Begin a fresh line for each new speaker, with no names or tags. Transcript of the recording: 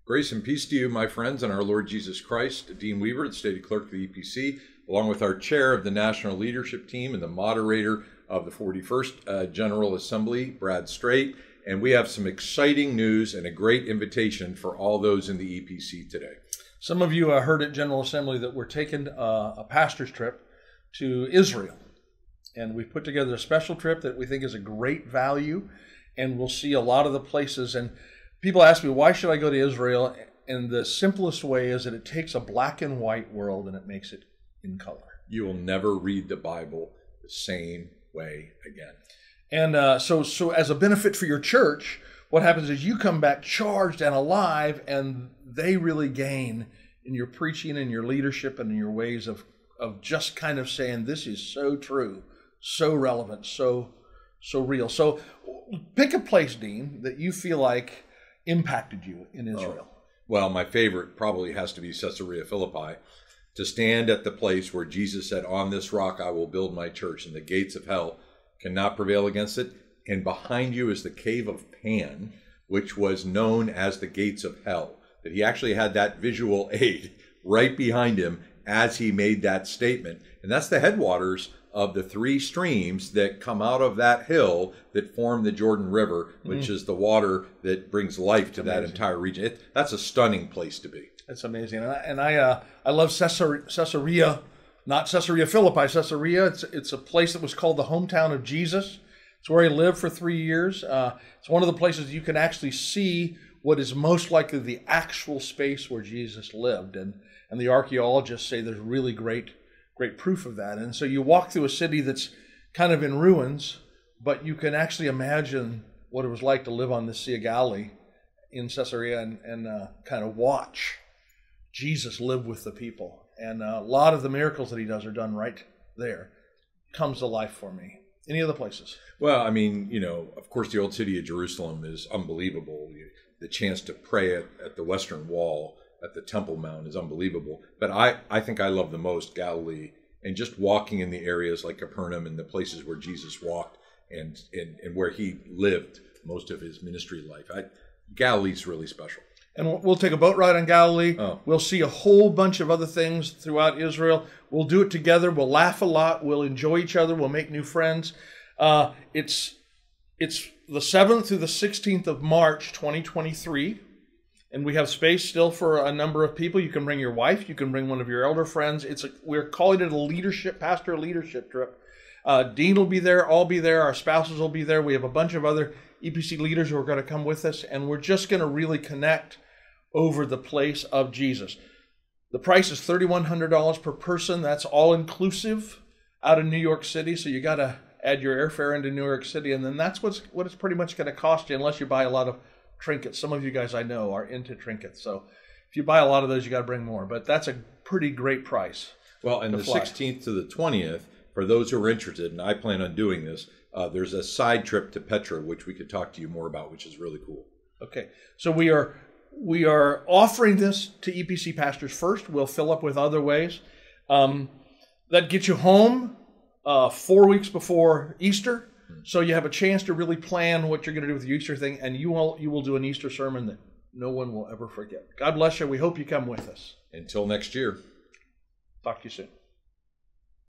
Grace and peace to you, my friends, and our Lord Jesus Christ. Dean Weaver, the State Clerk of the EPC, along with our Chair of the National Leadership Team and the Moderator of the 41st General Assembly, Brad Strait. And we have some exciting news and a great invitation for all those in the EPC today.
Some of you heard at General Assembly that we're taking a pastor's trip to Israel. And we've put together a special trip that we think is a great value. And we'll see a lot of the places. And people ask me, why should I go to Israel? And the simplest way is that it takes a black and white world and it makes it in color.
You will never read the Bible the same way again.
And so as a benefit for your church, what happens is you come back charged and alive, and they really gain in your preaching and your leadership and in your ways of just kind of saying, this is so true, so relevant, so real. So pick a place, Dean, that you feel like impacted you in Israel.
Well, my favorite probably has to be Caesarea Philippi. To stand at the place where Jesus said, on this rock I will build my church, and the gates of hell cannot prevail against it. And behind you is the cave of Pan, which was known as the gates of hell. That he actually had that visual aid right behind him as he made that statement. And that's the headwaters of the three streams that come out of that hill that form the Jordan River, which is the water that brings life to that entire region. That's a stunning place to be.
That's amazing. And I love Caesarea, not Caesarea Philippi, Caesarea. It's a place that was called the hometown of Jesus. It's where he lived for 3 years. It's one of the places you can actually see what is most likely the actual space where Jesus lived. And the archaeologists say there's really great proof of that. And so you walk through a city that's kind of in ruins, but you can actually imagine what it was like to live on the Sea of Galilee in Caesarea and kind of watch Jesus live with the people. And a lot of the miracles that he does are done right there. Comes to life for me. Any other places?
Well, I mean, of course, the old city of Jerusalem is unbelievable. The chance to pray at the Western Wall, at the Temple Mount, is unbelievable. But I think I love the most Galilee, and just walking in the areas like Capernaum and the places where Jesus walked and where he lived most of his ministry life. Galilee's really special.
And we'll take a boat ride on Galilee. Oh. We'll see a whole bunch of other things throughout Israel. We'll do it together. We'll laugh a lot. We'll enjoy each other. We'll make new friends. It's the 7th through the 16th of March, 2023. And we have space still for a number of people. You can bring your wife. You can bring one of your elder friends. We're calling it a pastor leadership trip. Dean will be there. I'll be there. Our spouses will be there. We have a bunch of other EPC leaders who are going to come with us. And we're just going to really connect over the place of Jesus. The price is $3,100 per person. That's all inclusive out of New York City. So you got to add your airfare into New York City. And then that's what it's pretty much going to cost you, unless you buy a lot of trinkets. Some of you guys I know are into trinkets. So if you buy a lot of those, you got to bring more. But that's a pretty great price.
Well, and the 16th to the 20th, for those who are interested, and I plan on doing this, there's a side trip to Petra, which we could talk to you more about, which is really cool.
Okay. So we are offering this to EPC pastors first. We'll fill up with other ways. That gets you home 4 weeks before Easter. So you have a chance to really plan what you're going to do with the Easter thing, and you will do an Easter sermon that no one will ever forget. God bless you. We hope you come with us.
Until next year.
Talk to you soon.